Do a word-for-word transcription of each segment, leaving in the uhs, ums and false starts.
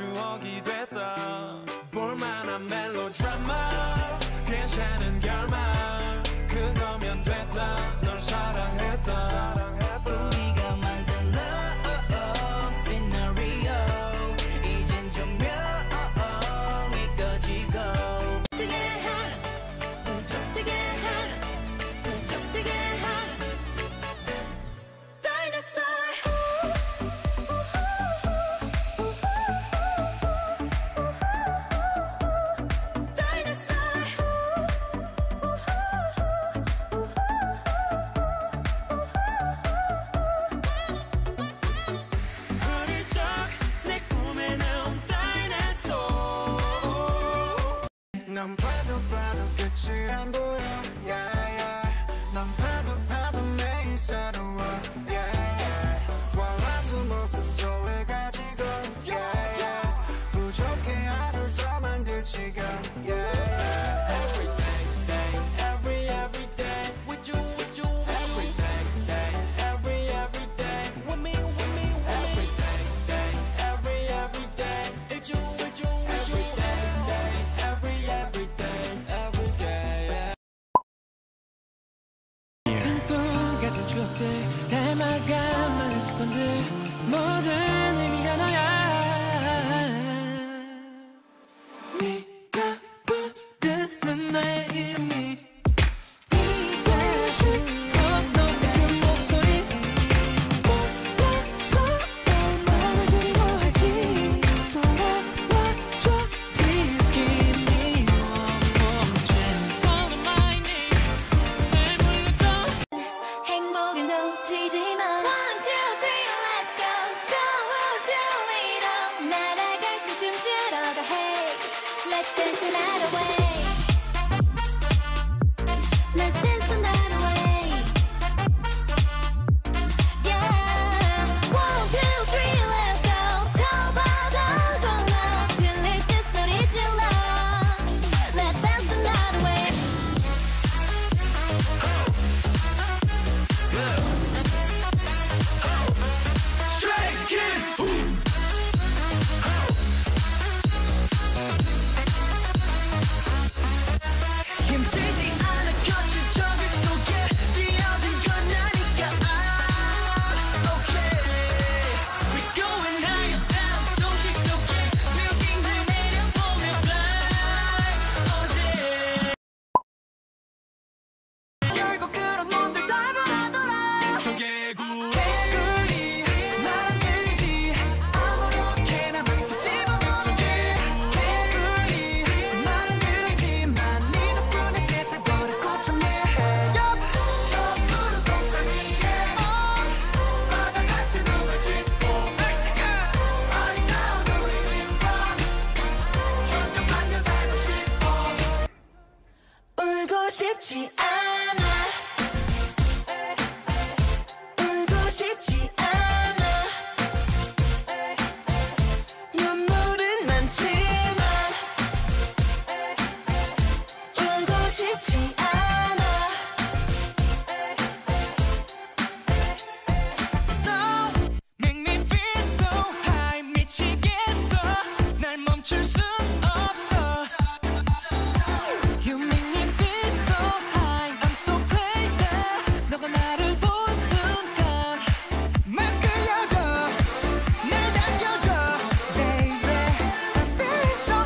추억이 됐다. 볼만한 멜로드라마 괜찮은 결말 그거면 됐다. 널 사랑했다. 우리가 만든 love scenario 이젠 조명이 꺼지고 뜨게 하라 훌쩍뜨게 하라 훌쩍뜨게 하라 Dinosaur 난 봐도 봐도 끝이 안 보여 yeah, yeah. 난 봐도 봐도 매일 새로워 yeah, yeah. 월화수목금토일 가지고 yeah, yeah. 부족해 하루 더 만들 지금 yeah, yeah. Every day, day, every every day with you, with you, every day, day, every every day with me, with me, with me every day, day, every every day with you, with you, with you every day, every every day, every day. 같은 꿈 같은 추억들 닮아가 많은 습관들 모든 의미가 너야. 네가 부르는 나의 이름이 네가 싫어 너의 그 목소리 몰라서 얼마나 그리워할지 돌아와줘 Please give me one more chance Call my name 날 불러줘 행복을 놓치지 마 One, two, three, let's go Do, do it all 날아갈 때 춤추러 가 Hey, let's dance the night away Let's dance the night away Yeah One, two, three, let's go 저 바다 건너 들릴 때 소리 질러 Let's dance the night away 힘들지 않아 거친 저기 속에 뛰어든 건 나니까 Okay We're going higher down 조식 속에 빌딩들 내려보며 fly all day 결국 그런 놈들 닮아가더라 저 개구 개구리 나랑 그지 아무렇게나 막 집어넣어 저 개구 개구리 나랑 그렇지만 네 덕분에 세상 버릇 고쳤네 저 푸른 동산 위에 바다 같은 꿈을 짓고 아리따운 우리들과 천년 만년 살고 싶어 울고 싶지 않아 울고 싶지 않아 눈물은 많지만 울고 싶지 않아 No Make me feel so high 미치겠어 날 멈출 순 없어 You make me feel so high I'm so crazy 너가 나를 본 순간 막 끌려가 날 당겨줘 Baby I'm feeling so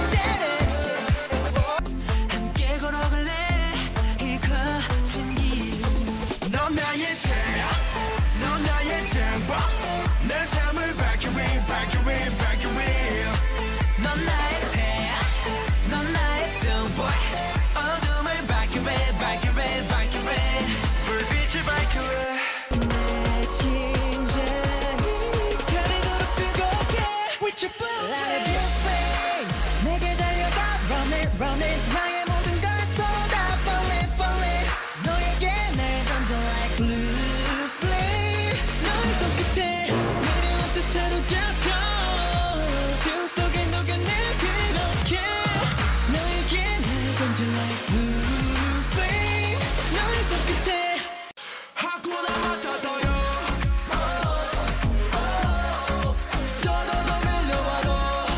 energetic 함께 걸어갈래 이 거친 길넌 나의 태양 넌 나의 tempo 내 삶을 밝게 위 밝게 위 밝게 위넌 나의 태양 넌 나의 tempo 어둠을 밝게 위 밝게 위 밝게 위 불빛을 밝게 위내 심장이 그리도록 뜨겁게 With your blue flame 내게 달려가 Run it run it 나의 모든 걸 쏟아 Fall it fall it 너에게 날 던져 like blue flame 너의 손끝에 내려온 듯 사로잡혀 주 속에 녹여내 그렇게 너에게 날 던져 like blue flame 너의 손끝에 하쿠나 마타타요 더더더 밀려와도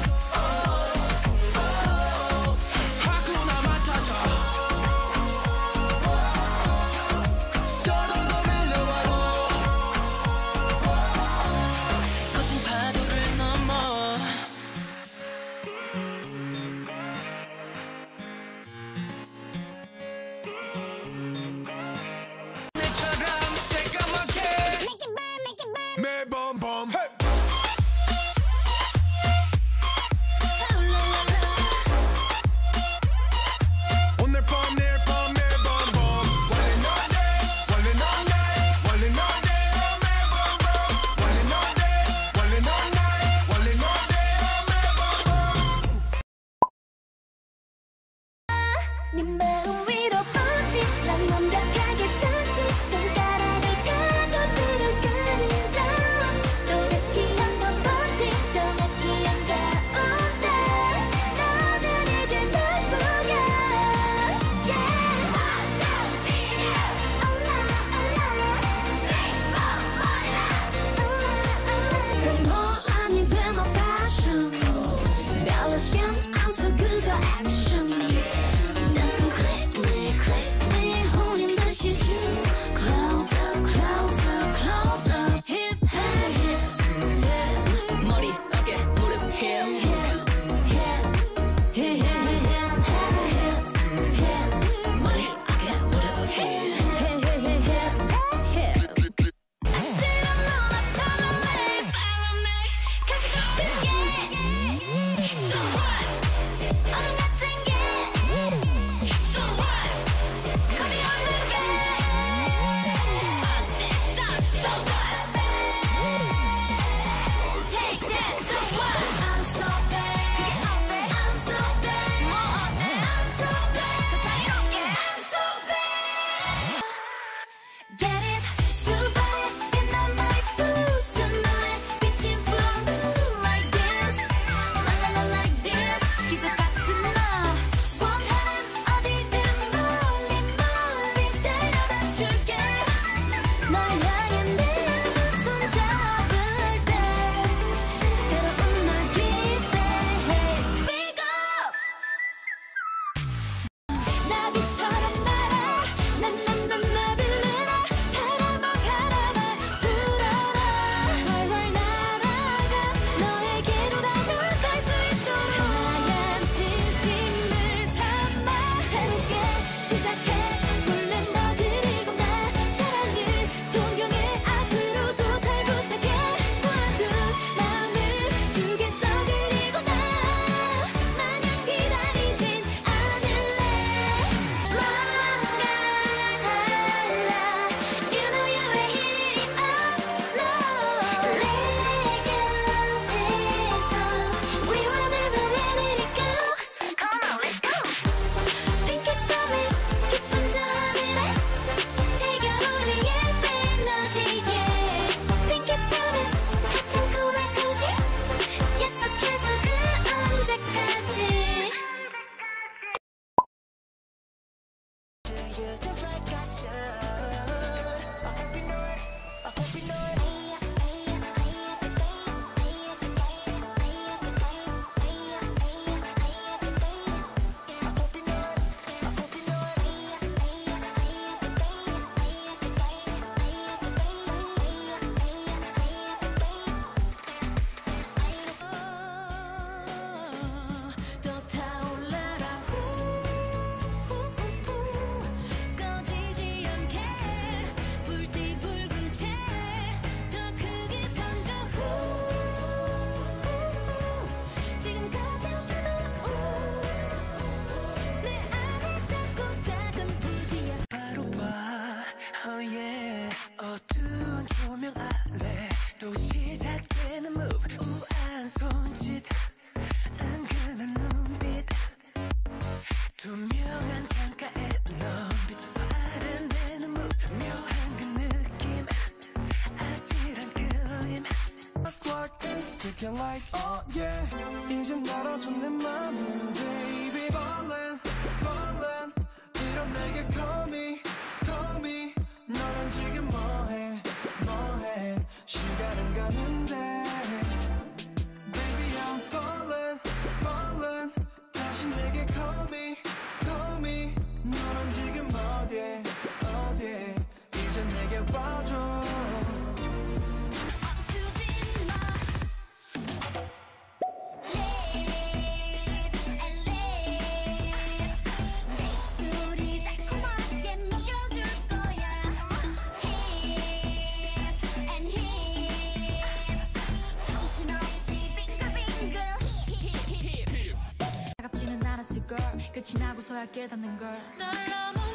네 마음 위로 번지 난 완벽하게 찾지 손가락을 까고 들어가는다 또다시 한번 번지 정확히 한가운데 너는 이제 바쁘게 yeah. 몰랐니 왜 my passion 별로시험 안써 그저 액션 자꾸 click me click me 홀린 듯이 you close up close up close up hip hip hip 머리 어깨 무릎 hip hip hip hip hip hip 머리 어깨 무릎 hip hip hip hip 아찔한 눈앞처럼 내 follow me 가시 같은 게 so what 얼음 같은 게 so what Call me on the game 어땠어 so what Take that so what I'm so bad 그게 어때 I'm so bad 뭐 어때 I'm so bad 더 자유롭게 I'm so bad Get it 두발 빛난 my boots 두 눈에 빛이 boom like this la la la like this 기적 같은 너 원하는 어디든 멀리 멀리 데려다 줄게 널 향해 내 손 잡을 때 새로운 널 기대해 Speak up 나비처럼 날아 난난난 나빌려라 바라봐 바라봐 불어라 활활 날아가 너에게로 다가갈 수 있도록 하얀 진심을 담아 새롭게 시작해 불른 너 그리고 나 사랑을 동경해 앞으로도 잘 부탁해 모아둔 마음을 주겠어 그리고 나 마냥 기다리진 않을래 뭔가 달라 You know you were here it up no 내 곁에서 We will never let it go Come on let's go Pinky promise 깊은 저 하늘에 새겨 우리의 에너지에 Pinky promise 같은 고백까지 약속해줘 그 언제까지 Just like I should. I hope you know it. I hope you know it. I hope you know it. I hope you know it. 또 타올라라 꺼지지 않게 불띠 붉은 채 더 크게 번져 지금까지 없던 내 안에 작고 작은 불이야 바로 봐, oh yeah. 어두운 조명 아래 또 시작되는 move. 우아한 손짓, 은근한 눈빛. 투명한 창가에 넌 비춰서 아른대는 move. 묘한 그 느낌, 아찔한 끌림. Clock is ticking like oh yeah. 이제 날아줘 내 맘을 baby ballin', ballin'. 이런 내게 call me, call me. 너는 지금 뭐해, 뭐해. 시간은 가는데 baby I'm falling, falling. 다시 내게 call me, call me. 너는 지금 어디에, 어디에. 이제 내게 와줘. 멈추지 마 Live and live 내 입술이 달콤하게 녹여줄 거야 Hip and hip 정신없이 빙글빙글 차갑지는 않았을 걸 끝이 나고서야 깨닫는 걸 널 너무